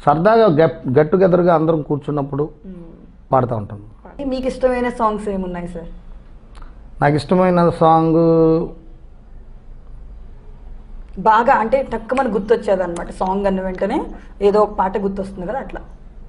సరదాగా గెట్ టుగెదర్గా అందరం కూర్చున్నప్పుడు పాడుతూ ఉంటాం. మీకు ఇష్టమైన సాంగ్స్ ఏమున్నాయి సార్? నాకు ఇష్టమైన సాంగ్ బాగా అంటే తక్కువ గుర్తొచ్చేది అనమాట, సాంగ్ అన్న వెంటనే ఏదో ఒక పాట గుర్తొస్తుంది కదా అట్లా.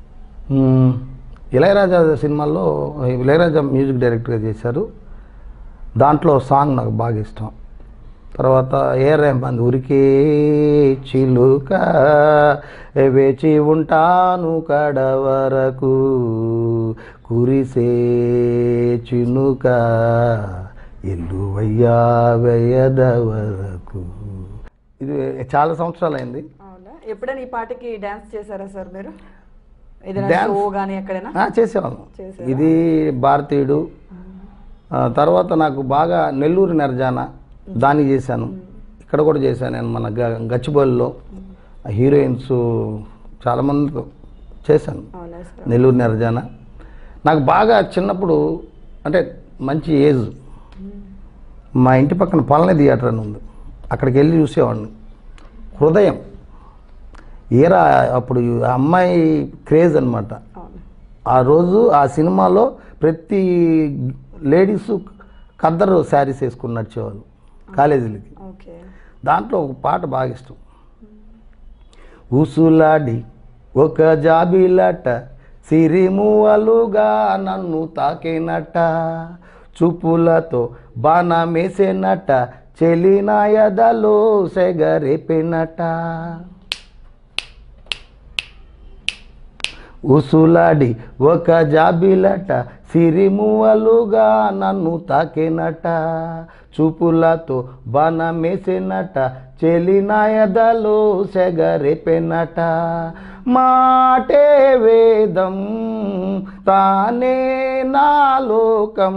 ఇళయరాజా సినిమాల్లో ఇళయరాజా మ్యూజిక్ డైరెక్టర్గా చేశారు, దాంట్లో సాంగ్ నాకు బాగా ఇష్టం. తర్వాత ఏరేమంది ఉరికే చిలుక వేచి ఉంటాను కడ వరకు కురిసే చినుక ఎల్లువయ్యా వేయద వరకు. ఇది చాలా సంవత్సరాలు అయింది. అవునా? ఎప్పుడైనా ఈ పాటకి డాన్స్ చేశారా సార్ మీరు? ఏదైనా షో కానీ ఎక్కడైనా? చేసేవాళ్ళం. ఇది భారతీయుడు. తర్వాత నాకు బాగా నెల్లూరు నిర్జాన దానికి చేశాను, ఇక్కడ కూడా చేశాను నేను. మన గచ్చిబౌలిలో హీరోయిన్స్ చాలామంది చేశాను. నెల్లూరు నిర్జాన నాకు బాగా చిన్నప్పుడు, అంటే మంచి ఏజ్, మా ఇంటి పక్కన పళని థియేటర్ అని ఉంది, అక్కడికి వెళ్ళి చూసేవాడిని. హృదయం ఏరా అప్పుడు అమ్మాయి క్రేజ్ అనమాట. ఆ రోజు ఆ సినిమాలో ప్రతి లేడీసు ఖద్దరు శారీస్ వేసుకుని నడిచేవాళ్ళు కాలేజీలకి. దాంట్లో ఒక పాట బాగా ఇష్టం. ఊసులాడి ఒక జాబిలట సిరిమువలుగా నన్ను తాకేనట, చూపులతో బాణమేసేనట, చెలినాయదలో సెగరేపినట. ఉసులాడి ఒక జాబిలట సిరిమువలుగా నన్ను తాకేనట, చూపులతో బాణమేసేనట, చెలినాయదలో సెగరేపెనట. మాటే వేదం తానే నాలోకం,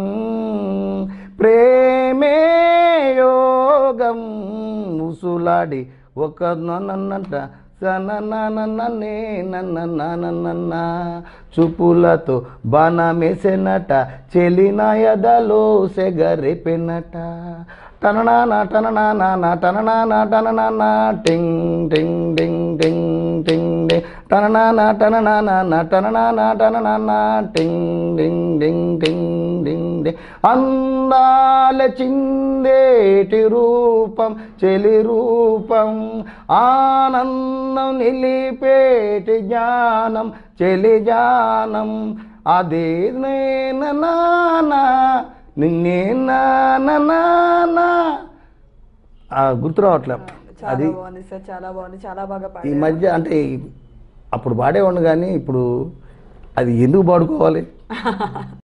ప్రేమే యోగం. ఉసులాడి ఒక నన్నంట సననే నన్న, చూపులతో బాణమేసేనట, చెలినాయదలో సెగరేపెనట. టననానా టననానా టననానా టననానా టింగ్ టింగ్ టింగ్ టింగ్ టింగ్ టింగ్, టననానా టననానా టననానా టననానా టింగ్ టింగ్ టింగ్ టింగ్ టింగ్ టింగ్. అందాల చిందేటి రూపం చెలి రూపం, ఆనందం నిలిపేటి జ్ఞానం చెలి జ్ఞానం, అదే నేనా నిన్నే నానా. గుర్తు రావట్లే అది. చాలా బాగుంది, చాలా బాగా ఈ మధ్య అంటే అప్పుడు పాడేవాడిని కానీ ఇప్పుడు అది ఎందుకు పాడుకోవాలి.